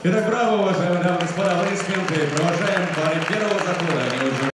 Итак, браво, уважаемые дамы и господа, аплодисменты. Провожаем пары первого захода. Они уже